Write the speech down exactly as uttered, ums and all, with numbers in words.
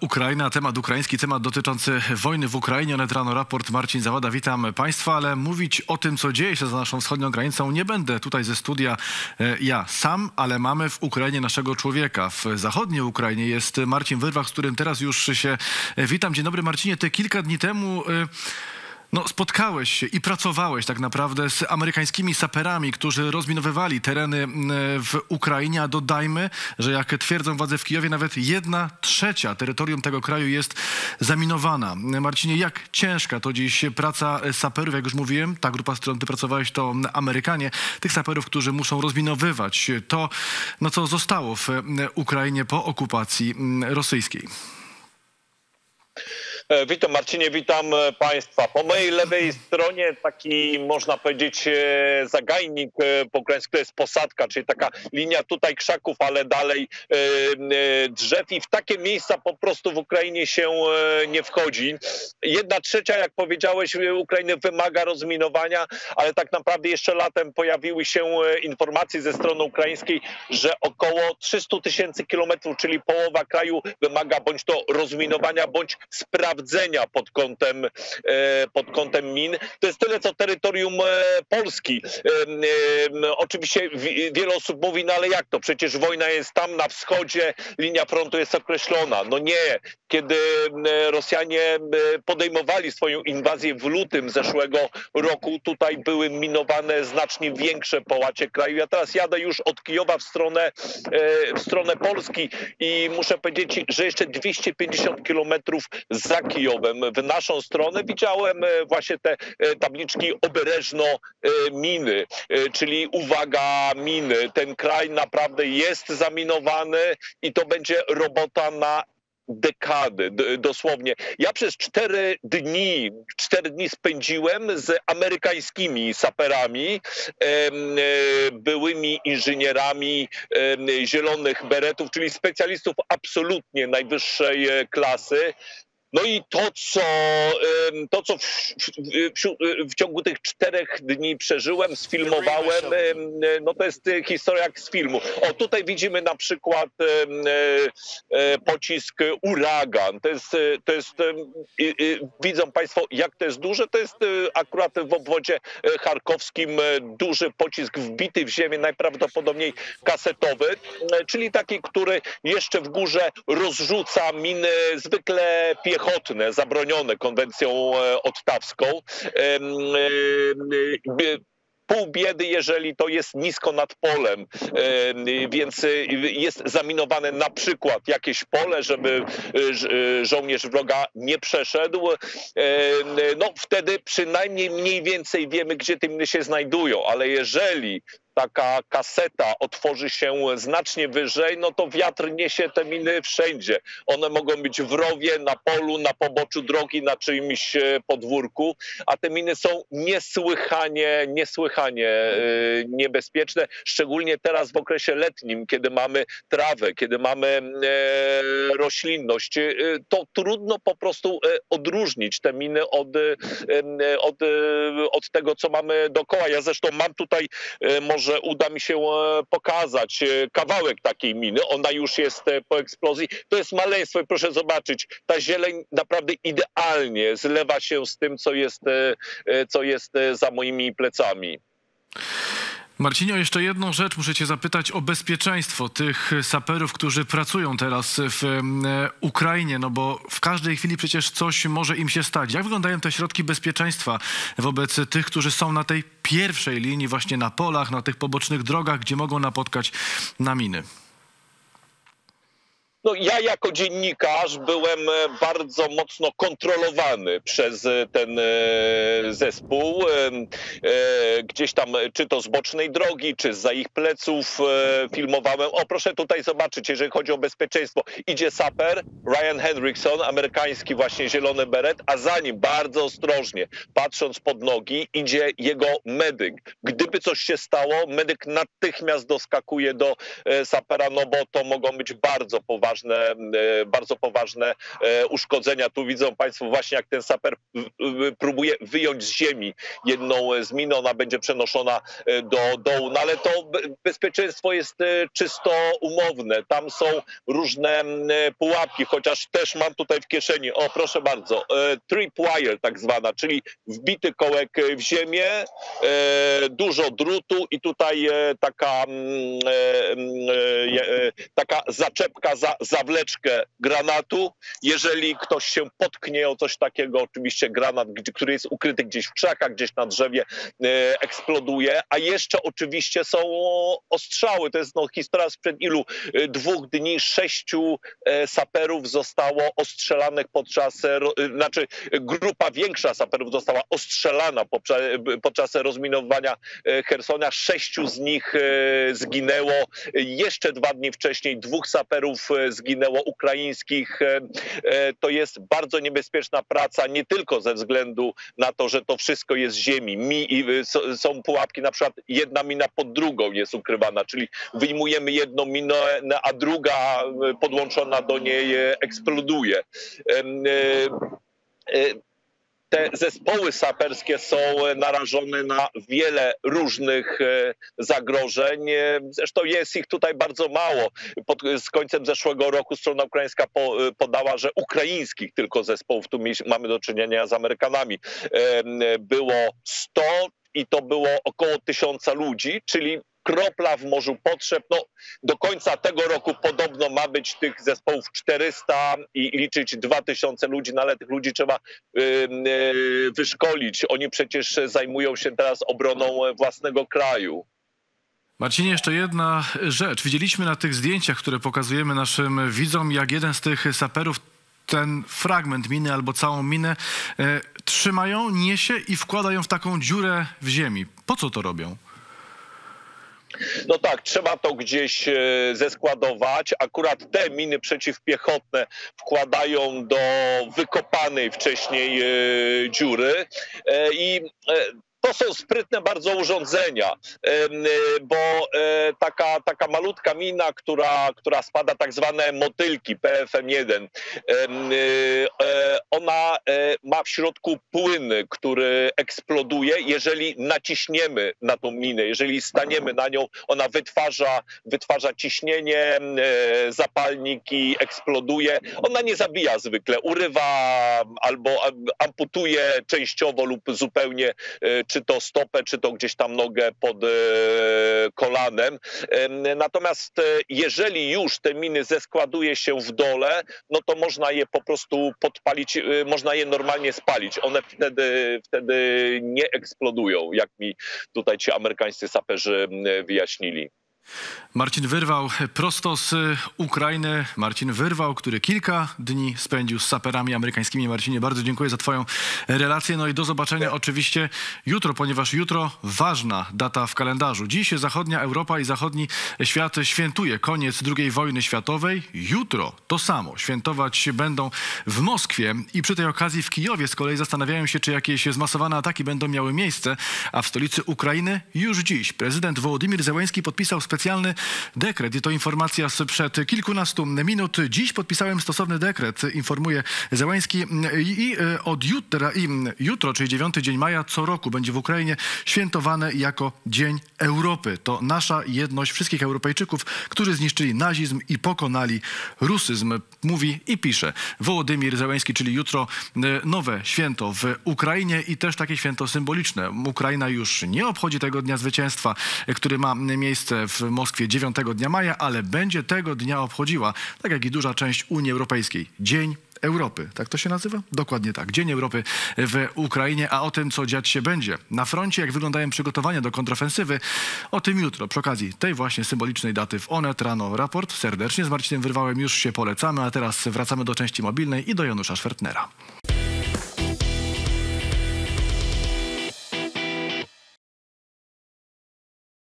Ukraina, temat ukraiński, temat dotyczący wojny w Ukrainie. Onet Rano Raport, Marcin Zawada, witam Państwa, ale mówić o tym, co dzieje się za naszą wschodnią granicą, nie będę tutaj ze studia ja sam, ale mamy w Ukrainie naszego człowieka. W zachodniej Ukrainie jest Marcin Wyrwach, z którym teraz już się witam. Dzień dobry, Marcinie. Ty kilka dni temu no, spotkałeś się i pracowałeś tak naprawdę z amerykańskimi saperami, którzy rozminowywali tereny w Ukrainie, a dodajmy, że jak twierdzą władze w Kijowie, nawet jedna trzecia terytorium tego kraju jest zaminowana. Marcinie, jak ciężka to dziś praca saperów, jak już mówiłem, ta grupa, z którą ty pracowałeś, to Amerykanie, tych saperów, którzy muszą rozminowywać to, no, co zostało w Ukrainie po okupacji rosyjskiej. Witam Marcinie, witam Państwa. Po mojej lewej stronie taki, można powiedzieć, zagajnik po ukraińsku, to jest posadka, czyli taka linia tutaj krzaków, ale dalej drzew i w takie miejsca po prostu w Ukrainie się nie wchodzi. Jedna trzecia, jak powiedziałeś, Ukrainy wymaga rozminowania, ale tak naprawdę jeszcze latem pojawiły się informacje ze strony ukraińskiej, że około trzysta tysięcy kilometrów, czyli połowa kraju wymaga bądź to rozminowania, bądź sprawdzenia pod kątem, pod kątem min. To jest tyle, co terytorium Polski. Oczywiście wiele osób mówi, no ale jak to? Przecież wojna jest tam na wschodzie, linia frontu jest określona. No nie. Kiedy Rosjanie podejmowali swoją inwazję w lutym zeszłego roku, tutaj były minowane znacznie większe połacie kraju. Ja teraz jadę już od Kijowa w stronę, w stronę Polski i muszę powiedzieć, że jeszcze dwieście pięćdziesiąt kilometrów za Kijowem w naszą stronę widziałem właśnie te tabliczki obereżno miny, czyli uwaga, miny. Ten kraj naprawdę jest zaminowany i to będzie robota na dekady, dosłownie. Ja przez cztery dni, cztery dni spędziłem z amerykańskimi saperami, byłymi inżynierami zielonych beretów, czyli specjalistów absolutnie najwyższej klasy. No i to, co, to, co w, w, w ciągu tych czterech dni przeżyłem, sfilmowałem, no to jest historia jak z filmu. O, tutaj widzimy na przykład pocisk Uragan. To jest, to jest, widzą Państwo, jak to jest duże. To jest akurat w obwodzie charkowskim duży pocisk wbity w ziemię, najprawdopodobniej kasetowy, czyli taki, który jeszcze w górze rozrzuca miny zwykle piechotne, zabronione konwencją ottawską. Pół biedy, jeżeli to jest nisko nad polem, więc jest zaminowane na przykład jakieś pole, żeby żołnierz wroga nie przeszedł. No wtedy przynajmniej mniej więcej wiemy, gdzie te miny się znajdują, ale jeżeli taka kaseta otworzy się znacznie wyżej, no to wiatr niesie te miny wszędzie. One mogą być w rowie, na polu, na poboczu drogi, na czyimś podwórku, a te miny są niesłychanie, niesłychanie niebezpieczne, szczególnie teraz w okresie letnim, kiedy mamy trawę, kiedy mamy roślinność, to trudno po prostu odróżnić te miny od, od, od tego, co mamy dookoła. Ja zresztą mam tutaj może że uda mi się pokazać kawałek takiej miny. Ona już jest po eksplozji. To jest maleństwo i proszę zobaczyć, ta zieleń naprawdę idealnie zlewa się z tym, co jest, co jest za moimi plecami. Marcinie, jeszcze jedną rzecz muszę cię zapytać o bezpieczeństwo tych saperów, którzy pracują teraz w Ukrainie, no bo w każdej chwili przecież coś może im się stać. Jak wyglądają te środki bezpieczeństwa wobec tych, którzy są na tej pierwszej linii, właśnie na polach, na tych pobocznych drogach, gdzie mogą napotkać na miny? No, ja jako dziennikarz byłem bardzo mocno kontrolowany przez ten zespół. Gdzieś tam, czy to z bocznej drogi, czy zza ich pleców filmowałem. O, proszę tutaj zobaczyć, jeżeli chodzi o bezpieczeństwo. Idzie saper, Ryan Henriksen, amerykański właśnie zielony beret, a za nim bardzo ostrożnie, patrząc pod nogi, idzie jego medyk. Gdyby coś się stało, medyk natychmiast doskakuje do sapera, no bo to mogą być bardzo poważne poważne, bardzo poważne uszkodzenia. Tu widzą Państwo właśnie, jak ten saper próbuje wyjąć z ziemi jedną z min, ona będzie przenoszona do dołu, no ale to bezpieczeństwo jest czysto umowne. Tam są różne pułapki, chociaż też mam tutaj w kieszeni, o proszę bardzo, tripwire tak zwana, czyli wbity kołek w ziemię, dużo drutu i tutaj taka, taka zaczepka za zawleczkę granatu. Jeżeli ktoś się potknie o coś takiego, oczywiście granat, który jest ukryty gdzieś w krzakach, gdzieś na drzewie, eksploduje, a jeszcze oczywiście są ostrzały. To jest no, historia sprzed ilu? Dwóch dni, sześciu saperów zostało ostrzelanych podczas, znaczy grupa większa saperów została ostrzelana podczas, podczas rozminowania Chersona. Sześciu z nich zginęło. Jeszcze dwa dni wcześniej dwóch saperów zginęło, ukraińskich. To jest bardzo niebezpieczna praca, nie tylko ze względu na to, że to wszystko jest z ziemi. Mi, są pułapki, na przykład jedna mina pod drugą jest ukrywana, czyli wyjmujemy jedną minę, a druga podłączona do niej eksploduje. Te zespoły saperskie są narażone na wiele różnych zagrożeń. Zresztą jest ich tutaj bardzo mało. Pod, z końcem zeszłego roku strona ukraińska po, podała, że ukraińskich tylko zespołów, tu mamy do czynienia z Amerykanami, było sto i to było około tysiąca ludzi, czyli kropla w morzu potrzeb. No, do końca tego roku podobno ma być tych zespołów czterysta i liczyć dwa tysiące ludzi, no ale tych ludzi trzeba yy, yy, wyszkolić. Oni przecież zajmują się teraz obroną własnego kraju. Marcinie, jeszcze jedna rzecz. Widzieliśmy na tych zdjęciach, które pokazujemy naszym widzom, jak jeden z tych saperów ten fragment miny albo całą minę e, trzymają, niesie i wkładają w taką dziurę w ziemi. Po co to robią? No tak, trzeba to gdzieś zeskładować. Akurat te miny przeciwpiechotne wkładają do wykopanej wcześniej dziury i to są sprytne bardzo urządzenia, bo taka, taka malutka mina, która, która spada, tak zwane motylki P F M jeden, ona ma w środku płyn, który eksploduje, jeżeli naciśniemy na tą minę, jeżeli staniemy na nią, ona wytwarza, wytwarza ciśnienie, zapalnik i eksploduje. Ona nie zabija zwykle, urywa albo amputuje częściowo lub zupełnie czy to stopę, czy to gdzieś tam nogę pod e, kolanem. E, natomiast e, jeżeli już te miny zeskładuje się w dole, no to można je po prostu podpalić, e, można je normalnie spalić. One wtedy, wtedy nie eksplodują, jak mi tutaj ci amerykańscy saperzy wyjaśnili. Marcin Wyrwał prosto z Ukrainy. Marcin Wyrwał, który kilka dni spędził z saperami amerykańskimi. Marcinie, bardzo dziękuję za twoją relację. No i do zobaczenia oczywiście jutro, ponieważ jutro ważna data w kalendarzu. Dziś zachodnia Europa i zachodni świat świętuje koniec drugiej wojny światowej. Jutro to samo świętować będą w Moskwie i przy tej okazji w Kijowie z kolei zastanawiają się, czy jakieś zmasowane ataki będą miały miejsce, a w stolicy Ukrainy już dziś prezydent Wołodymyr Zełenski podpisał specjalny dekret i to informacja sprzed kilkunastu minut. Dziś podpisałem stosowny dekret, informuje Zełenski, i od jutra, i jutro, czyli dziewiąty dzień maja co roku będzie w Ukrainie świętowane jako Dzień Europy. To nasza jedność wszystkich Europejczyków, którzy zniszczyli nazizm i pokonali rusyzm, mówi i pisze Wołodymyr Zełenski, czyli jutro nowe święto w Ukrainie i też takie święto symboliczne. Ukraina już nie obchodzi tego Dnia Zwycięstwa, który ma miejsce w Moskwie dziewiątego dnia maja, ale będzie tego dnia obchodziła, tak jak i duża część Unii Europejskiej, Dzień Europy. Tak to się nazywa? Dokładnie tak. Dzień Europy w Ukrainie, a o tym, co dziać się będzie na froncie, jak wyglądają przygotowania do kontrofensywy, o tym jutro, przy okazji tej właśnie symbolicznej daty w Onet Rano Raport. Serdecznie z Marcinem Wyrwałem już się polecamy, a teraz wracamy do części mobilnej i do Janusza Szwertnera.